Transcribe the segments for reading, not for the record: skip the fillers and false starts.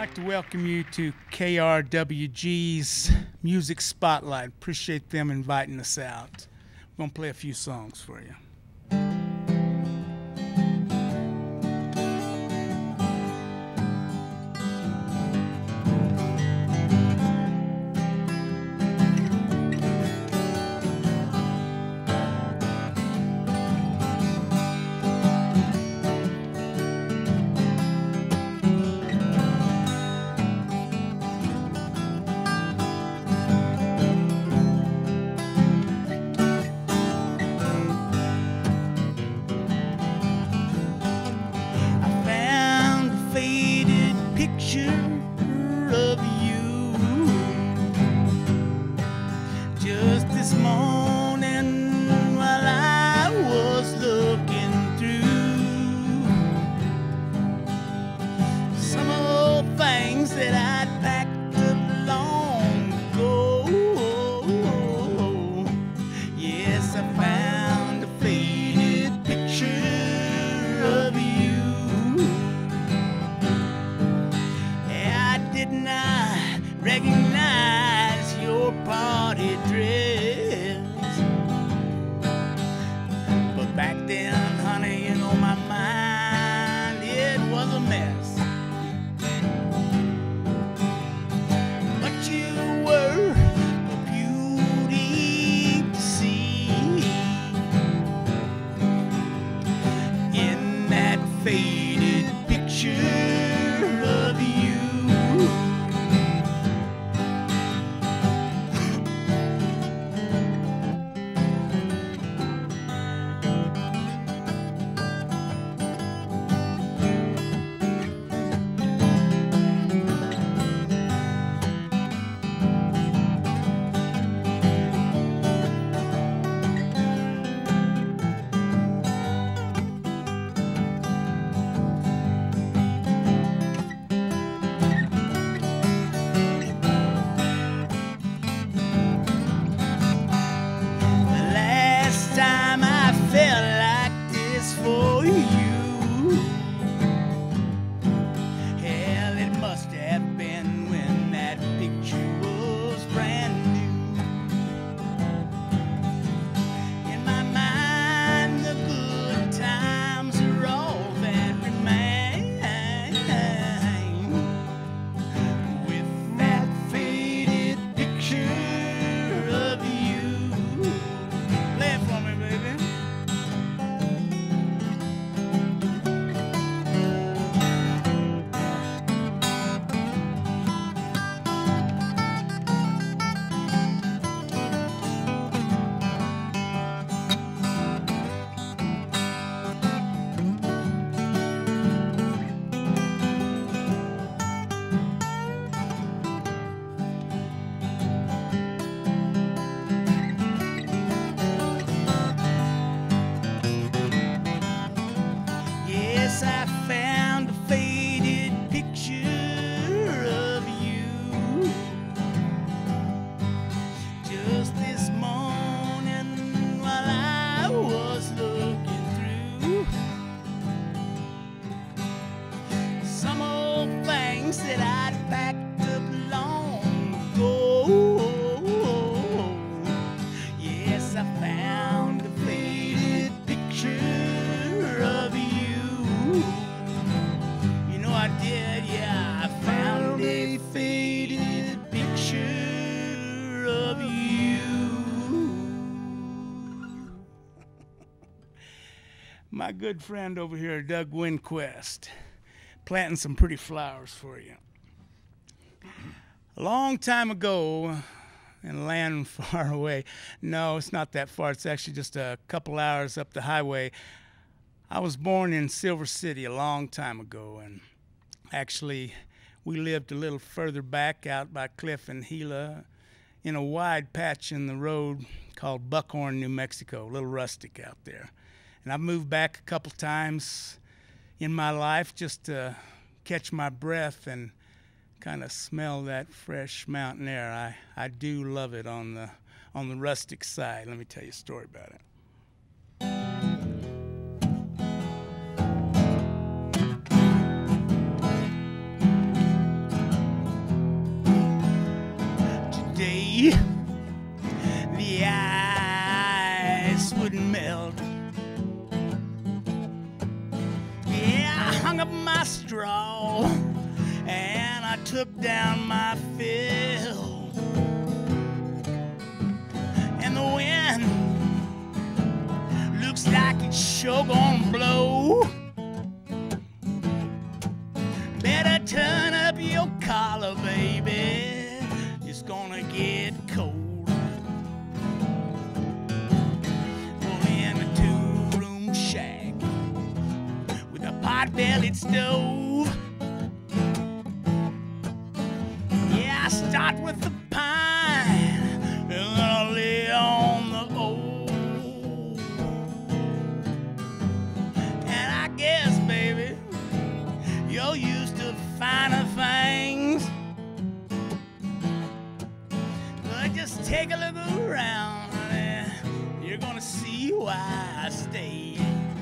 like to welcome you to KRWG's Music Spotlight. Appreciate them inviting us out. We're going to play a few songs for you. Recognize your party dress, but back then, honey, you know my mind, it was a mess. But you were a beauty to see in that faded picture of you. I found a faded picture of you just this morning while I was looking through some old things that I'd packed up long ago. Yes, I found a faded picture of you. You know I did, yeah, I found a faded picture of you. My good friend over here, Doug Winquest, planting some pretty flowers for you. A long time ago, in a land far away, no, it's not that far, it's actually just a couple hours up the highway, I was born in Silver City a long time ago, and actually we lived a little further back out by Cliff and Gila in a wide patch in the road called Buckhorn, New Mexico, a little rustic out there. And I've moved back a couple times in my life just to catch my breath and kind of smell that fresh mountain air. I do love it on the rustic side. Let me tell you a story about it. melt. Yeah, I hung up my straw and I took down my fill. And the wind looks like it's sure gonna blow. Better turn up your collar, baby. It's gonna get cold. Well, in a two-room shack with a pot-bellied stove. Yeah, I start with the pine and then I'll lay on the oak. And I guess, baby, you're used to finer things. But just take a look around, honey. You're gonna see why I stay.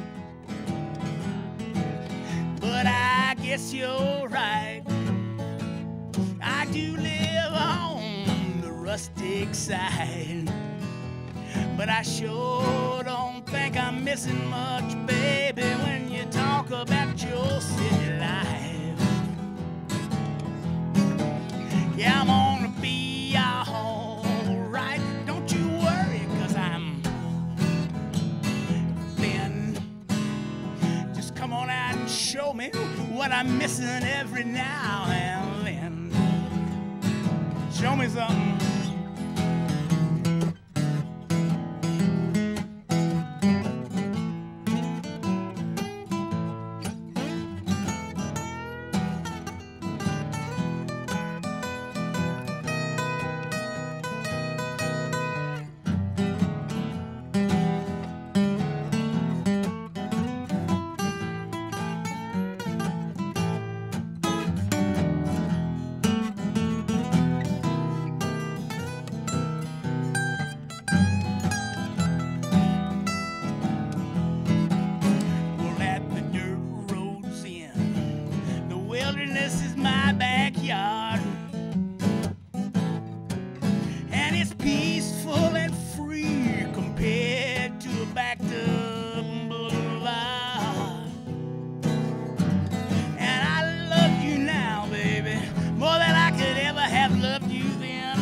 But I guess you're right. I do live on the rustic side. But I sure don't think I'm missing much, baby, when you talk about your city life. Yeah, I'm gonna be alright. Don't you worry, 'cause I'm thin. Just come on out and show me what I'm missing every now and then. Show me something. This is my backyard, and it's peaceful and free compared to a backed up boulevard. And I love you now, baby, more than I could ever have loved you then.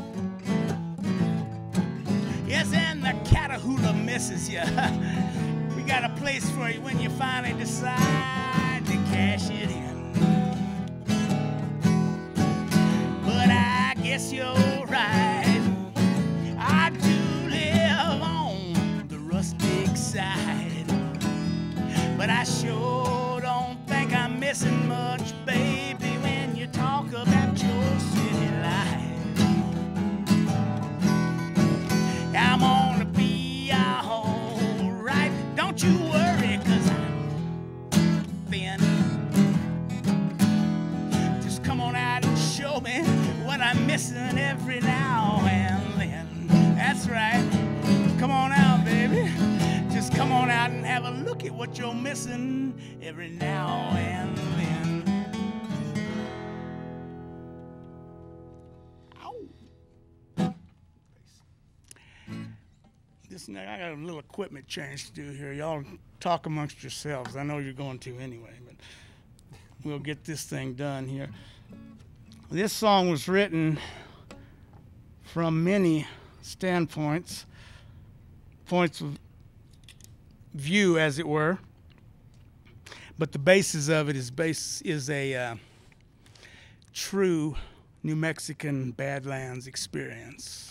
Yes, and the Catahoula misses you. We got a place for you when you finally decide to cash it in. Yes, you're right. I do live on the rustic side, but I sure don't think I'm missing much, baby, when you talk about your city life. I'm gonna be alright. Don't you worry, 'cause I'm thin. Just come on out and show me what I'm missing every now and then. That's right. Come on out, baby. Just come on out and have a look at what you're missing every now and then. Ow. Listen, I got a little equipment change to do here. Y'all talk amongst yourselves. I know you're going to anyway, but we'll get this thing done here. This song was written from many standpoints, points of view, as it were. But the basis of it is a true New Mexican Badlands experience.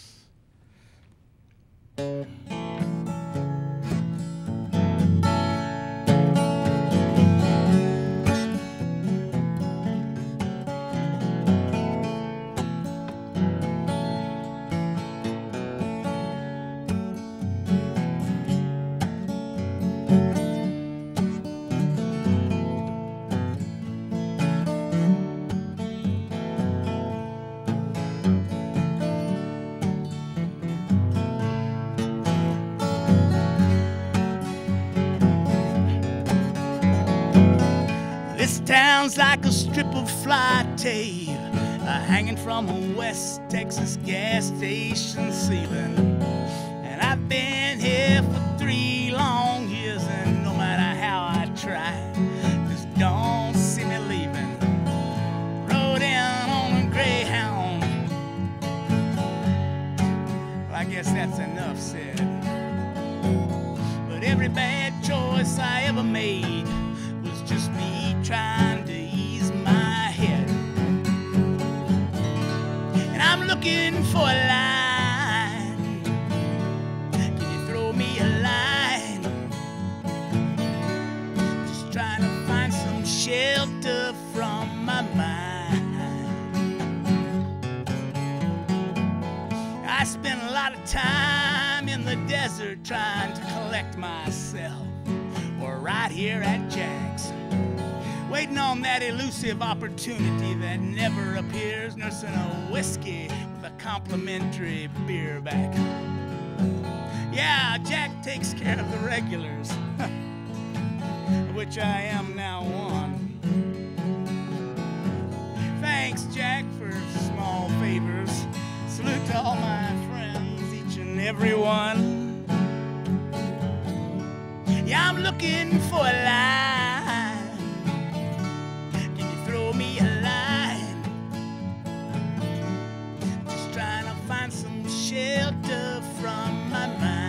This town's like a strip of fly tape hanging from a West Texas gas station ceiling. And I've been here for 3 I guess that's enough said. But every bad choice I ever made was just me trying to ease my head. And I'm looking for a line. Can you throw me a line? Just trying to find some shelter from my mind. I spent a lot of time in the desert trying to collect myself, or right here at Jack's, waiting on that elusive opportunity that never appears, nursing a whiskey with a complimentary beer back. Yeah, Jack takes care of the regulars, which I am now one. Thanks, Jack, for small favors. Salute to all my friends, each and every one. Yeah, I'm looking for a line. Can you throw me a line? Just trying to find some shelter from my mind.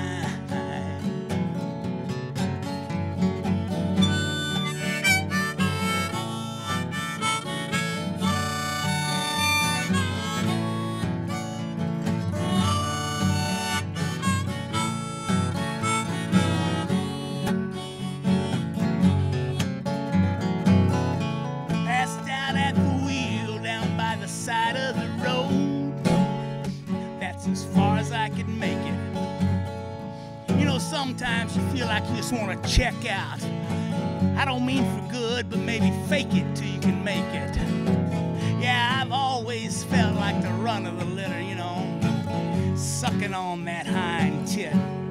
Side of the road, that's as far as I could make it. You know, sometimes you feel like you just want to check out. I don't mean for good, but maybe fake it till you can make it. Yeah, I've always felt like the run of the litter, you know, sucking on that hind tit.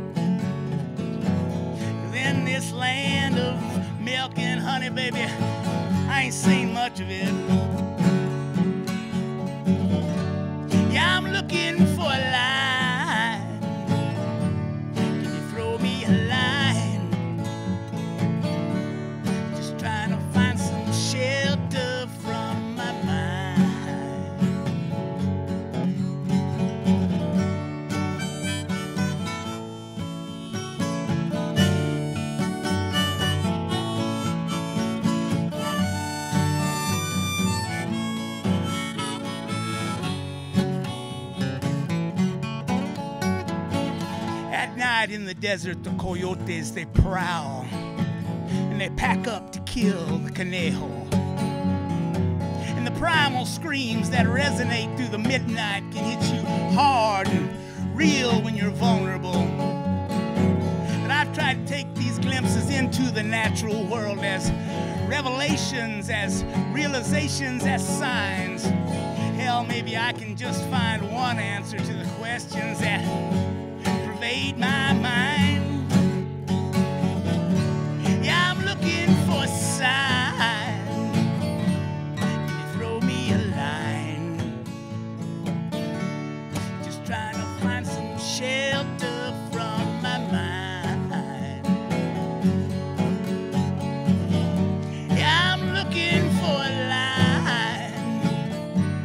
'Cause in this land of milk and honey, baby, I ain't seen much of it. Yeah, I'm looking for a line. Can you throw me a line? Just trying to find some shelter from my mind. At night in the desert, the coyotes, they prowl, and they pack up to kill the conejo. And the primal screams that resonate through the midnight can hit you hard and real when you're vulnerable. But I've tried to take these glimpses into the natural world as revelations, as realizations, as signs. Hell, maybe I can just find one answer to the questions that pervade my mind. Yeah, I'm looking for a sign. Can you throw me a line? Just trying to find some shelter from my mind. Yeah, I'm looking for a line.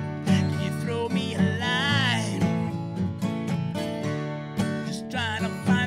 Can you throw me a line? Trying to find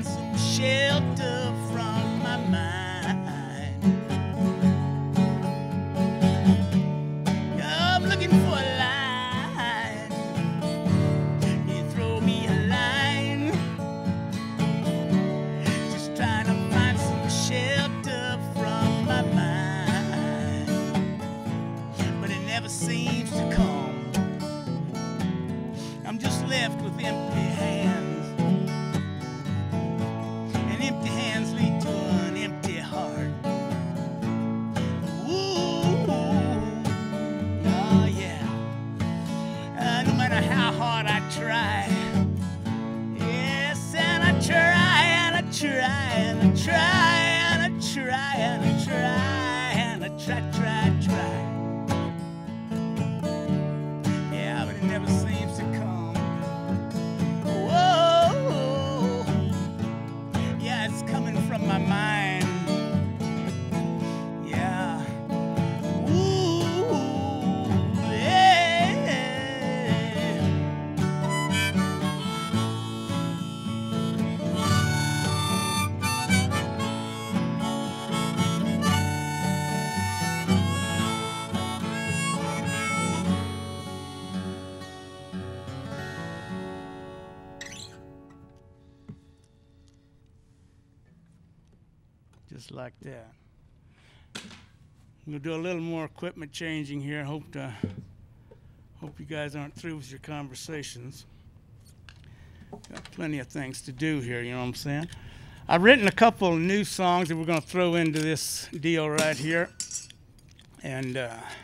Just like that. We'll do a little more equipment changing here. Hope you guys aren't through with your conversations. Got plenty of things to do here, you know what I'm saying? I've written a couple of new songs that we're going to throw into this deal right here. And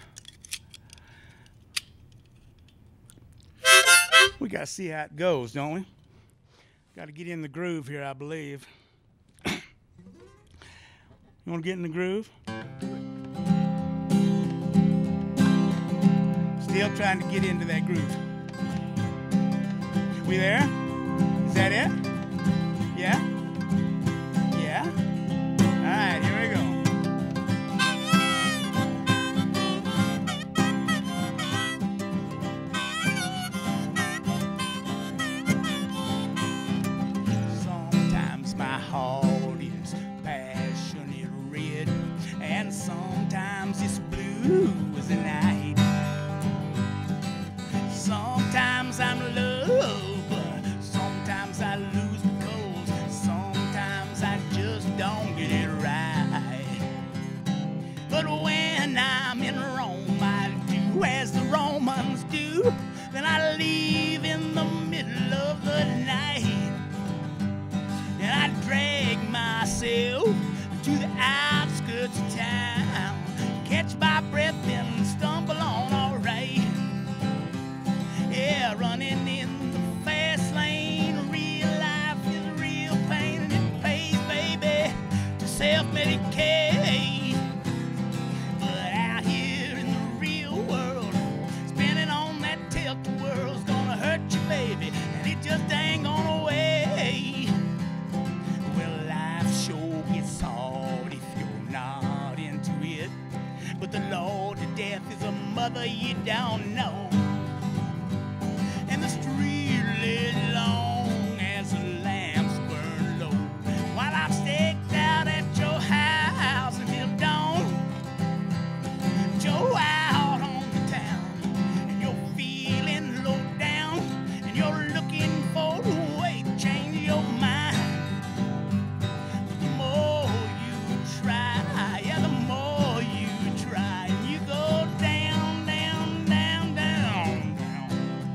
we got to see how it goes, don't we? Got to get in the groove here, I believe. You want to get in the groove? Still trying to get into that groove. We there? Is that it? Yeah? Yeah? All right, here we go. Sometimes my heart is passionate red, and sometimes it's blue as the night. Sometimes I'm love, sometimes I lose because sometimes I just don't get it right. But when I'm in Rome, I do as the Romans do. Then I leave in the middle of the night, and I drag myself to the outskirts of town, catch my breath and stumble on all right. Yeah, running in the fast lane. Real life is real pain, and it pays, baby, to self-medicate. But out here in the real world, spinning on that tilt-a-whirl's gonna hurt you, baby, and it just ain't gonna wait. Well, life sure gets hard if you're not into it, but the law to death is a mother you don't know. And the street laid long as the lamps burn low, while I'm staked out at your house until dawn. Joe out on the town, and you're feeling low down, and you're looking for a way to change your mind. But the more you try, yeah, the more you try, and you go down, down, down, down, down.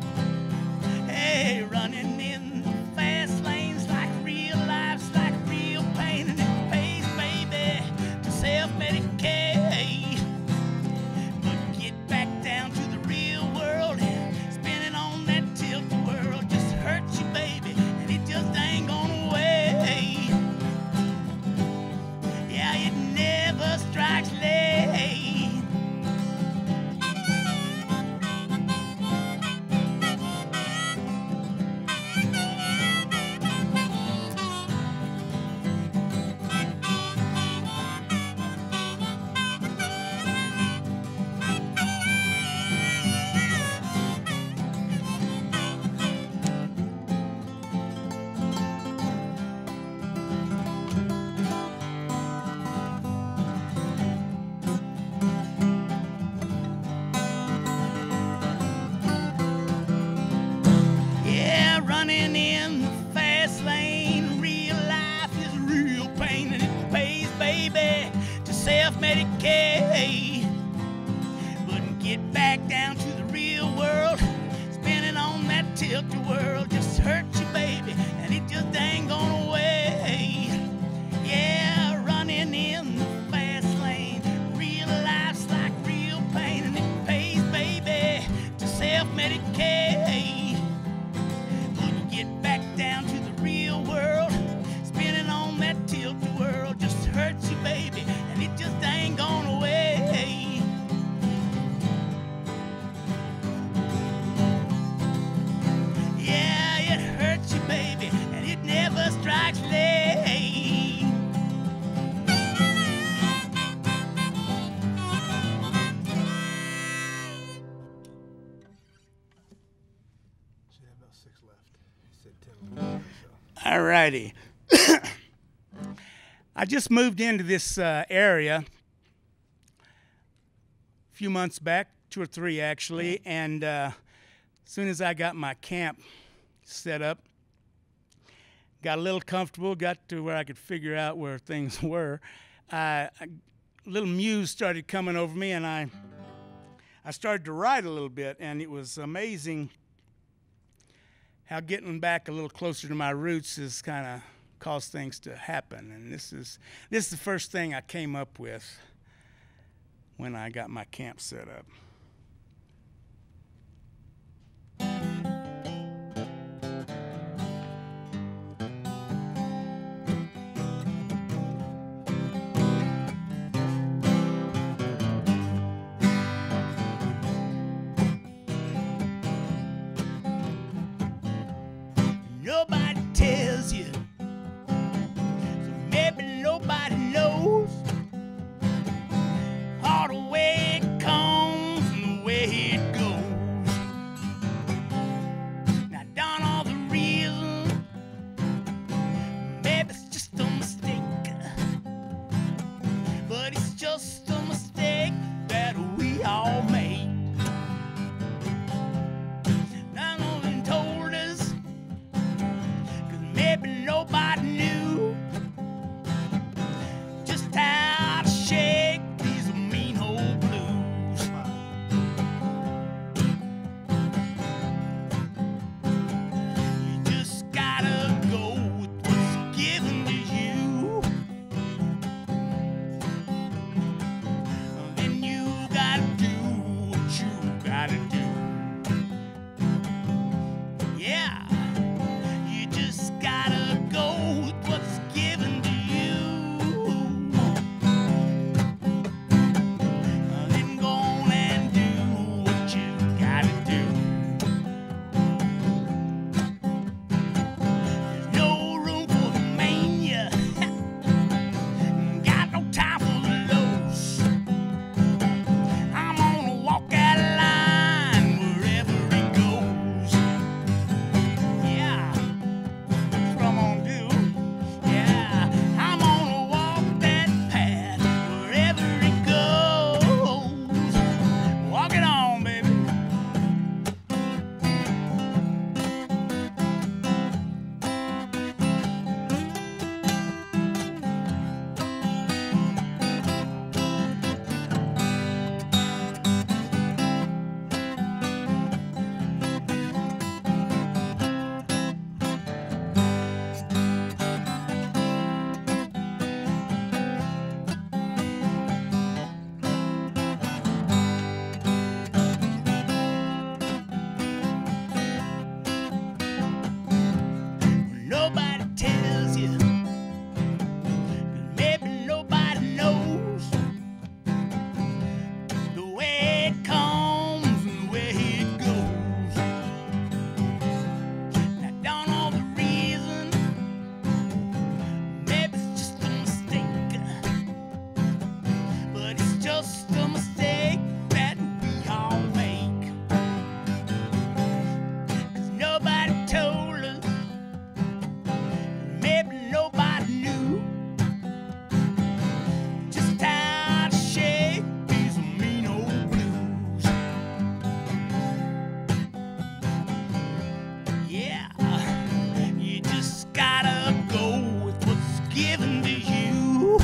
Hey, running in the fast lanes like real life's like real pain, and it pays, baby, to self-medicate. But get back down to the real world, spinning on that tilt-a-whirl just hurts you, baby, and it just ain't gonna wait. Yeah, it never strikes late. Yeah, running in the fast lane. Real life is real pain, and it pays, baby, to self-medicate. But get back down to the real world, spinning on that tilt-a-whirl just hurts you, baby, and it just ain't gonna wait. Yeah, running in the fast lane. Real life's like real pain, and it pays, baby, to self-medicate. But get back down to the real world, spinning on that tilt-a-whirl just hurts you, baby, and it just ain't gonna wait. Yeah, it hurts you, baby, and it never strikes late. Should have about 6 left. He said 10 left. So. All righty. I just moved into this area a few months back, 2 or 3 actually, and as soon as I got my camp set up, got a little comfortable, got to where I could figure out where things were. A little muse started coming over me, and I started to write a little bit, and it was amazing how getting back a little closer to my roots has kind of caused things to happen. And this is the first thing I came up with when I got my camp set up. Nobody tells you, so maybe nobody knows all the way it comes and the way it goes. Now, darn all the reason, maybe it's just a mistake, but it's just a mistake that we all make. Now, no one told us, maybe nobody knew just how to shake these mean old blues. You just gotta go with what's given to you. Then you gotta do what you gotta do. Yeah. You just gotta go with what's given to you. Then go on and do what you gotta do. There's no room for the mania. Got no time for the lows. I'm gonna walk that line wherever it goes. Yeah. I'm gonna do. Yeah, I'm gonna walk that path wherever it goes. Walk it on, baby. Nobody tells you, maybe nobody knows the way it comes and the way it goes. Now, don't know the reason, maybe it's just a mistake, but it's just a mistake that we all make. 'Cause nobody told us, maybe nobody knew just how to shake these mean old blues. Yeah, you just gotta go with what's given to you.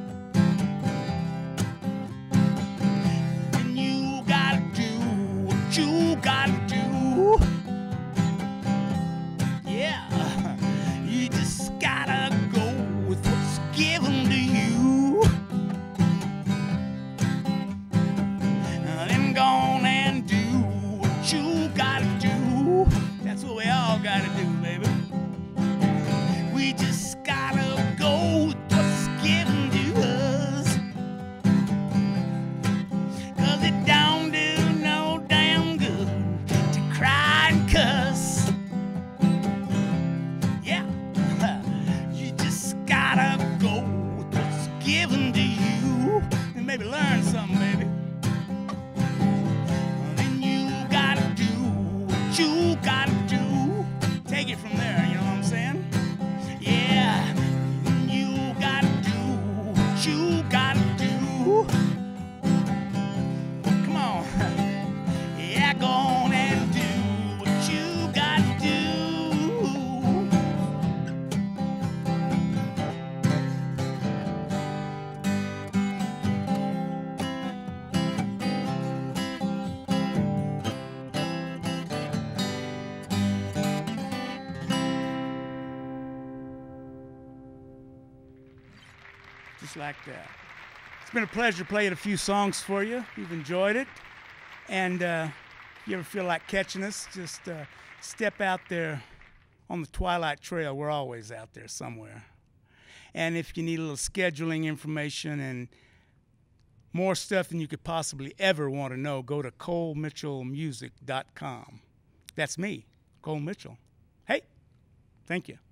And you gotta do what you gotta do. Yeah, you just gotta go with what's given to you. Then go on and do what you gotta do. That's what we all gotta do, baby. We just gotta go with what's given to us. 'Cause it don't do no damn good to cry and cuss. Yeah, you just gotta go with what's given to you and maybe learn something, baby. Then you gotta do what you gotta do. Take it from there, you know what I'm saying? Yeah, then you gotta do what you gotta do. Come on. Yeah, go on and do what you gotta do. Just like that. It's been a pleasure playing a few songs for you. You've enjoyed it. And you ever feel like catching us, just step out there on the Twilight Trail. We're always out there somewhere. And if you need a little scheduling information and more stuff than you could possibly ever want to know, go to colemitchellmusic.com. That's me, Cole Mitchell. Hey, thank you.